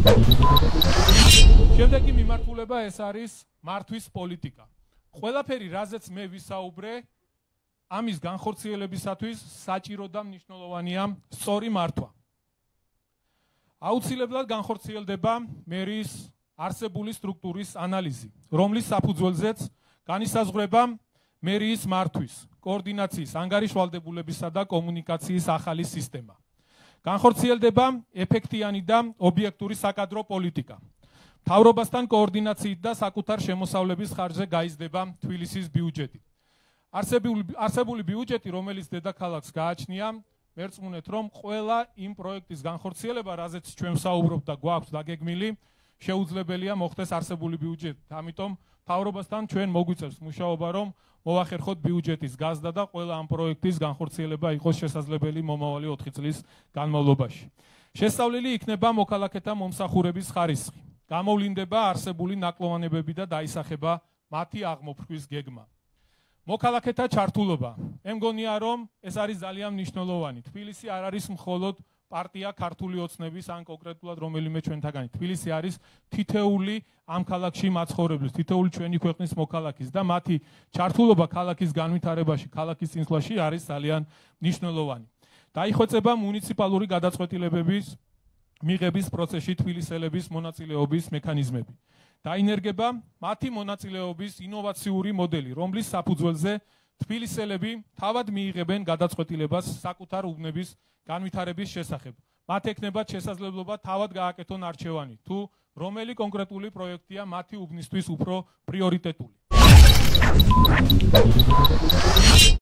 შემდეგი მიმართულება ეს არის მართვის პოლიტიკა. ყველაფერი, რაზეც მე ვისაუბრე, ამის განხორციელებისათვის საჭირო და მნიშვნელოვანია სწორი მართვა. აუცილებლად განხორციელდება მერის არსებული სტრუქტურის ანალიზი, რომლის საფუძველზეც განისაზღვრება მერის მართვის, კოორდინაციის, ანგარიშვალდებულებისა და კომუნიკაციის ახალი სისტემა. განხორციელდება ეფექტიანი და ობიექტური საკადრო პოლიტიკა. მთავრობასთან კოორდინაციით და საკუთარ შემოსავლების ხარჯზე გაიზრდება თბილისის ბიუჯეტი. არსებული ბიუჯეტი, რომელიც დედაქალაქს გააჩნია, მერწმუნეთ, რომ ყველა იმ პროექტის განხორციელება, რაზეც ჩვენ ვსაუბრობთ და გვაქვს დაგეგმილი, შეუძლებელია მოხდეს არსებული ბიუჯეტით. ამიტომ მთავრობასთან ჩვენ მოგვიწევს მუშაობა, რომ მოვახერხოთ ბიუჯეტის გაზრდა და ყველა ამ პროექტის განხორციელება იყოს შესაძლებელი მომავალი 4 წლის განმავლობაში. შესწავლილი იქნება მოქალაქეთა მომსახურების ხარისხი. გამოვლინდება არსებული ნაკლოვანებები და დაისახება მათი აღმოფხვის გეგმა. მოქალაქეთა ჩართულობა. მე მგონია, რომ ეს არის ძალიან მნიშვნელოვანი. თბილისი არ არის მხოლოდ პარტია ქართული ოცნების ან კონკრეტულად რომელიმე ჩვენთაგანი. თბილისი არის თითეული ამ ქალაქში მაცხოვრებლის, თითეული ჩვენი ქვეყნის მოქალაქის და მათი ჩართულობა ქალაქის განვითარებაში, ქალაქის წინსვლაში არის ძალიან მნიშვნელოვანი. დაიხვეწება მუნიციპალური გადაწყვეტილებების მიღების პროცესში თბილისელების მონაწილეობის მექანიზმები. დაინერგება მათი მონაწილეობის ინოვაციური მოდელი, რომლის საფუძველზე თბილისელები თავად მიიღებენ გადაწყვეტილებას საკუთარ უბნების განვითარების შესახებ. მათ ექნებათ შესაძლებლობა თავად გააკეთონ არჩევანი, თუ რომელი კონკრეტული პროექტია მათი უბნისთვის უფრო პრიორიტეტული.